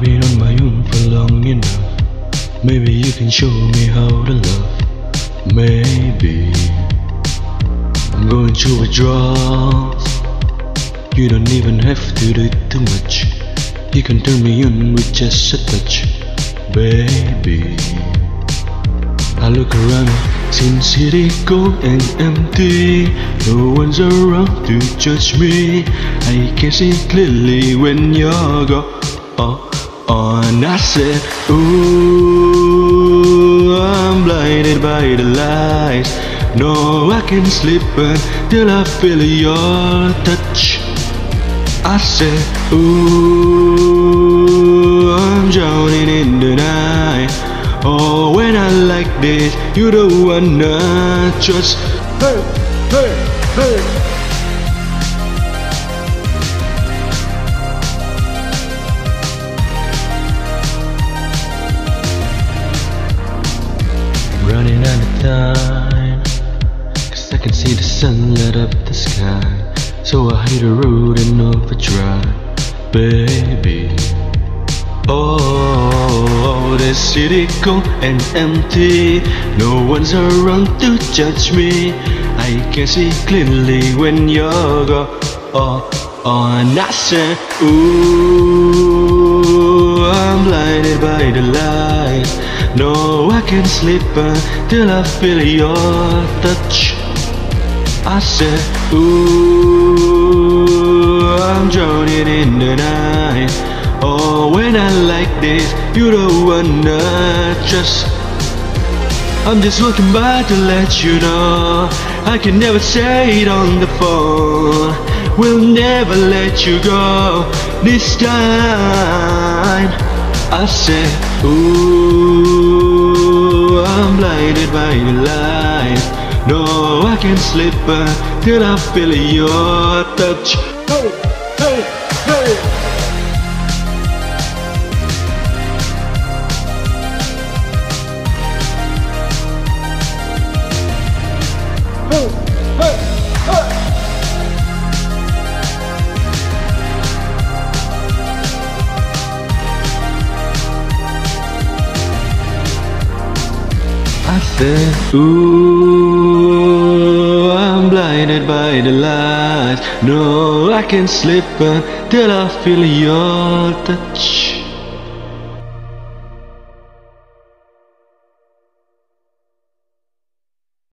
been on my own for long enough. Maybe you can show me how to love. Maybe I'm going through withdrawals. You don't even have to do too much. You can turn me on with just a touch, baby. I look around, since city cold and empty. No one's around to judge me. I can see clearly when you're gone. I said, ooh, I'm blinded by the lights. No, I can't sleep until I feel your touch. I said, ooh, I'm drowning in the night. Oh, when I like this, you don't wanna trust. Hey, hey, hey. Running out of time, 'cause I can see the sun light up the sky. So I hit the road and overdrive, baby. Oh, the city cold and empty. No one's around to judge me. I can see clearly when you're gone. And I said, ooh, I'm blinded by the light. No, I can't sleep until I feel your touch. I said, ooh, I'm drowning in the night. Oh, when I like this, you don't wanna trust. I'm just walking by to let you know I can never say it on the phone. We'll never let you go this time. I said, ooh, I'm blinded by the light. No, I can't sleep until I feel your touch. Hey, hey, hey. Hey, hey, hey. I said, ooh, I'm blinded by the lights. No, I can't sleep until I feel your touch.